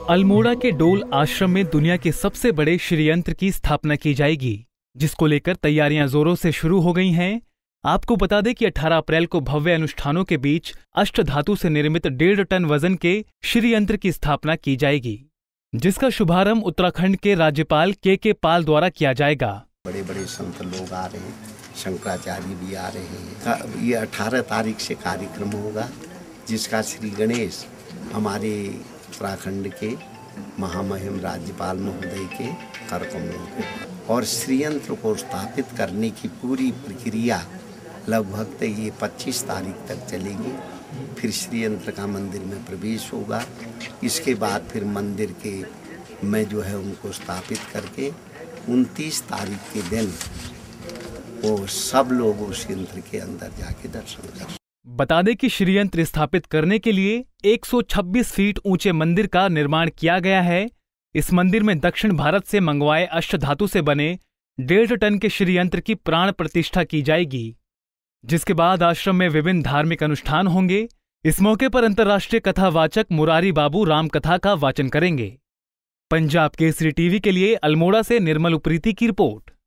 अल्मोड़ा के डोल आश्रम में दुनिया के सबसे बड़े श्री यंत्र की स्थापना की जाएगी, जिसको लेकर तैयारियां जोरों से शुरू हो गई हैं। आपको बता दें कि 18 अप्रैल को भव्य अनुष्ठानों के बीच अष्टधातु से निर्मित 1.5 टन वजन के श्री यंत्र की स्थापना की जाएगी, जिसका शुभारंभ उत्तराखंड के राज्यपाल के पाल द्वारा किया जाएगा। बड़े बड़े संत लोग आ रहे हैं, शंकराचार्य भी आ रहे हैं। ये 18 तारीख से कार्यक्रम होगा, जिसका श्री गणेश हमारे उत्तराखंड के महामहिम राज्यपाल महोदय के कार्यक्रमों के और श्रीयंत्र को स्थापित करने की पूरी प्रक्रिया लगभग ये 25 तारीख तक चलेगी। फिर श्रीयंत्र का मंदिर में प्रवेश होगा। इसके बाद फिर मंदिर के में जो है उनको स्थापित करके 29 तारीख के दिन वो सब लोग उस यंत्र के अंदर जाके दर्शन कर। बता दें कि श्री यंत्र स्थापित करने के लिए 126 फीट ऊंचे मंदिर का निर्माण किया गया है। इस मंदिर में दक्षिण भारत से मंगवाए अष्टधातु से बने 1.5 टन के श्री यंत्र की प्राण प्रतिष्ठा की जाएगी, जिसके बाद आश्रम में विभिन्न धार्मिक अनुष्ठान होंगे। इस मौके पर अंतर्राष्ट्रीय कथावाचक मुरारी बाबू राम कथा का वाचन करेंगे। पंजाब केसरी टीवी के लिए अल्मोड़ा से निर्मल उप्रीति की रिपोर्ट।